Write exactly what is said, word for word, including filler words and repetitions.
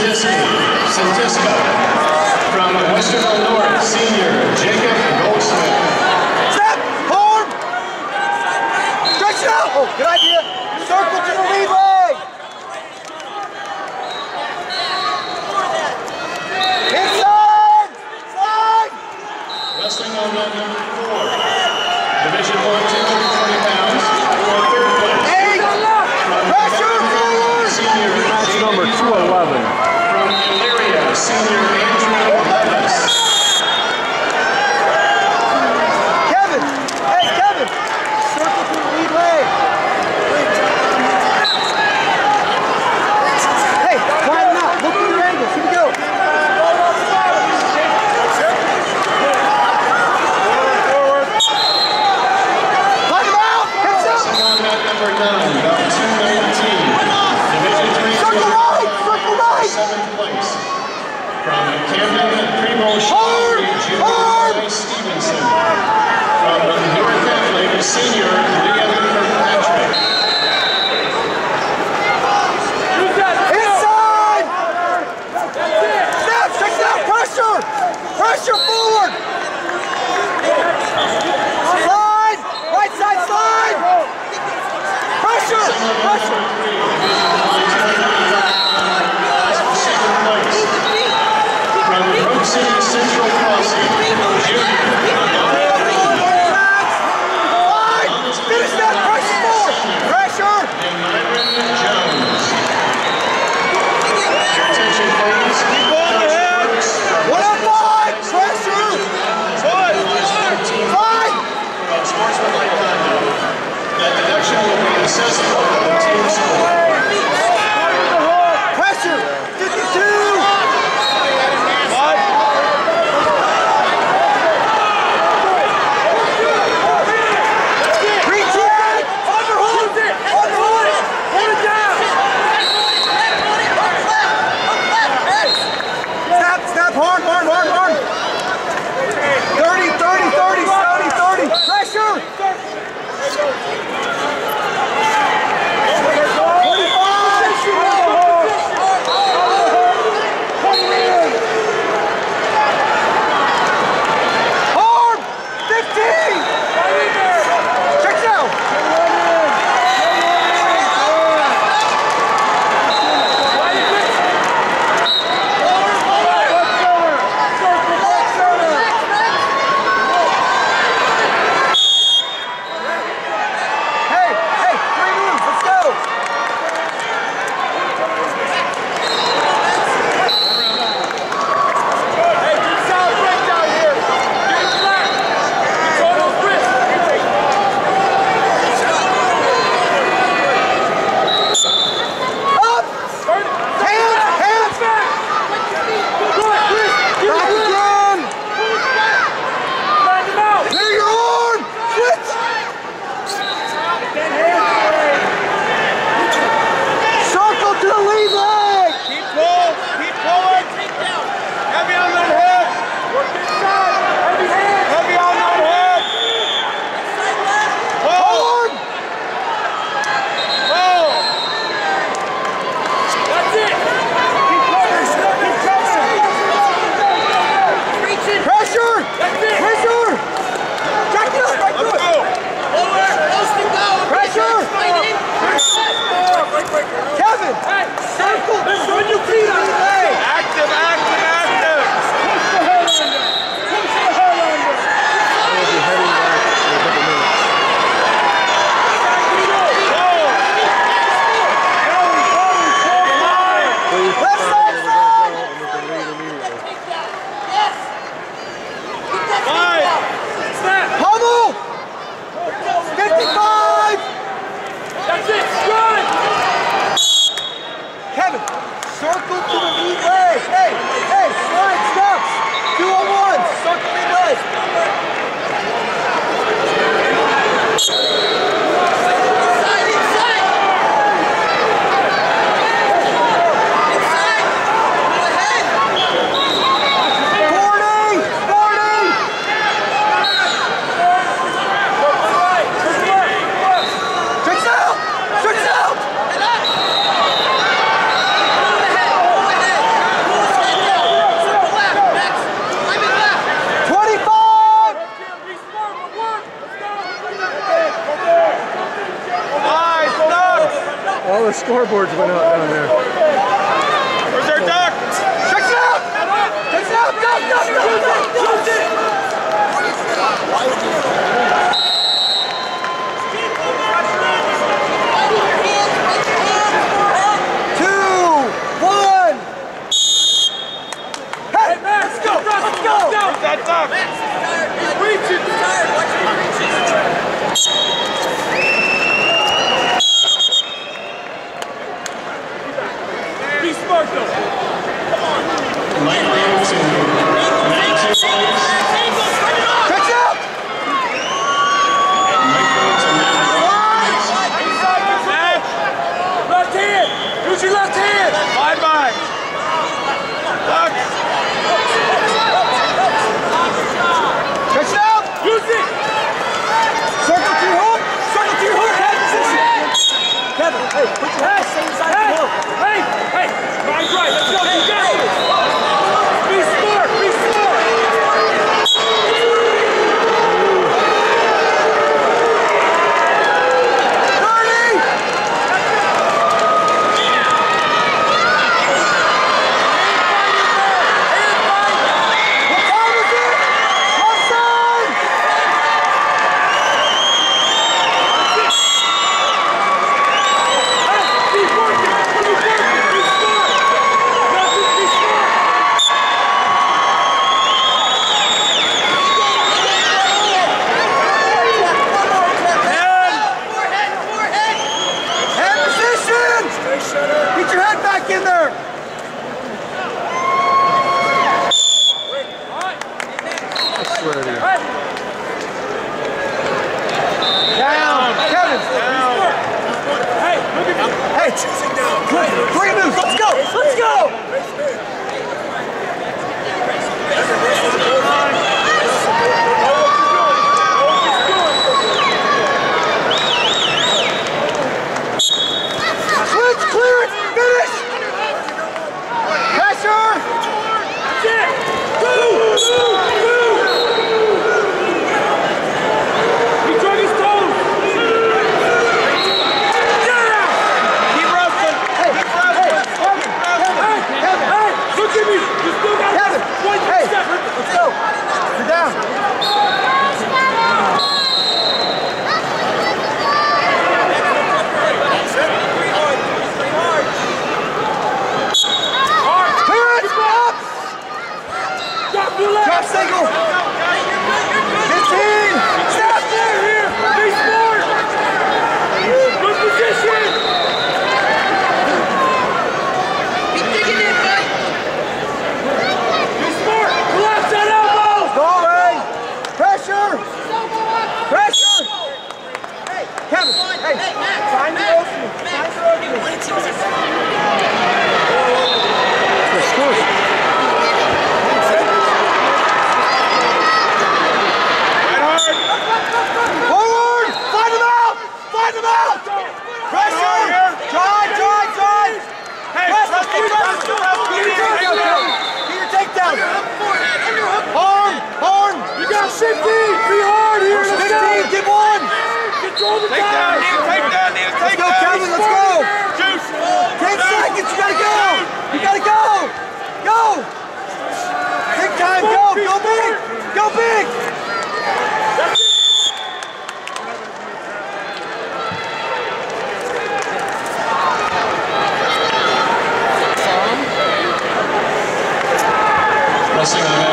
Santisko. Santisko. From Westerville North, senior Jacob Goldsmith. Step! Form! Stretch it out! Oh, good idea. Circle to the lead leg. Inside! Slide! Wrestling on mat number four. Division one, two hundred twenty pounds. For third place. Eight! Pressure forward! Senior Match number two eleven. From Elyria, senior Andrew Levis. Kevin! Hey, Kevin! Circle to the lead leg. Hey, widen out. Look at your angles. Here we go. Climb him out! Heads up! Wrestling on mat number nine, bout two nineteen. Division three, Circle right! Circle right! seventh place. From Camden, Primo Hard! Hard! Junior Stevenson. From Newark Catholic, senior Liam Kirkpatrick. Inside! Snap! Check it out! Pressure! Pressure forward! Slide! Right side slide! Pressure! Pressure! Second place. From Road City Central Crossing, junior. Slide! Finish that! Pressure forward! Pressure! And Myron Jones. Your attention, please. Keep going ahead! One up five! Pressure! Slide! Slide! From Sportsmanlike Conduct. That deduction will be assessed for the team score. Pressure! fifty-two! Reach it! Underhook! Underhook! Hold it down! Snap! Snap! Horn! Horn! Horn! Horn! thirty! thirty! thirty! thirty! thirty! Pressure! Arm! fifteen! Check it out! Hey, hey, three moves, let's go! Hey, get solid break down here. Get flat. Control those wrists. Up! Hands! Hands! Back. Good, Chris. Keep Back it good. again! Back him out. Clear your arm! Switch! Circle to the lead leg! Keep pulling. Keep pulling. Heavy on that head. Work inside. Heavy hand. Heavy on that head. Hold! Pull. That's it. Keep coming. Keep coming. Pressure! That's it. Pressure! Jack it up, right through it! Pressure! Kevin! Hey, Circle! when you feet on Lead leg! active, active, active. Push the head under. Push the head under. Left side slide! Pummel! fifty-five! That's it. Good. Kevin, circle to the lead leg. Hey, hey, slide steps. Two on one. Circle lead leg. forty! forty! Stretch out! Stretch out! scoreboards went out down there. Where's our duck? Stretch it out! Stretch it out! Go, go, go, go, go! Two, one! Hey, let's go! Let's go! Where's that duck? He's reaching! Be smart though! Light road to ninety-two points. Stretch it out! Light road to ninety-one points. Left hand! Use your left hand! Bye bye! Duck! Stretch it out! Use it! Circle to your hook! Circle to your hook! Head position! Kevin, hey, put your head same side of the hook. Hey! Hey! Right, right! Let's go! You got it! Be smart! Be smart! thirty! What time is it? Offside! Hey! Be working! Be working! Be smart! Nothing! Be smart! Head position! Get your head back in there! I swear to you. Down! Kevin! Hey! Look at me! Hey! Quick! Quick moves! Let's go! Let's go! Switch! Clear it! Finish! Pressure! That's it! Two! Two! Two! He drug his toes! Get out! Keep wrestling! Hey! Hey! Kevin! Kevin! Kevin! Hey! Look at me! You still got Kevin! one Hey! step! Let's go! You're down! Clear it! Up! Drop your leg! Drop single! fifteen! Stop! Here, here! Be smart! Good position! Be smart! Collapse that elbow! Go, Ray! Pressure! Pressure! Hey, Kevin! Hey! Find the opening! Find the opening! Forward! Find them out! Find them out! Pressure! Drive, drive, drive! Hey, Press, let's keep go, let's pressing! go, let's go. Get your takedown, Kevin! Get your takedown! Arm! Arm! You got fifteen! Be hard here! Let's go! fifteen! Get one! Control the Take down, time! need to take down, need to Let's take go, down. Kevin! Let's go! Juice. Ten seconds! You gotta go! You gotta go! Go! Big time! Go! Go big! Go big! Wrestling on the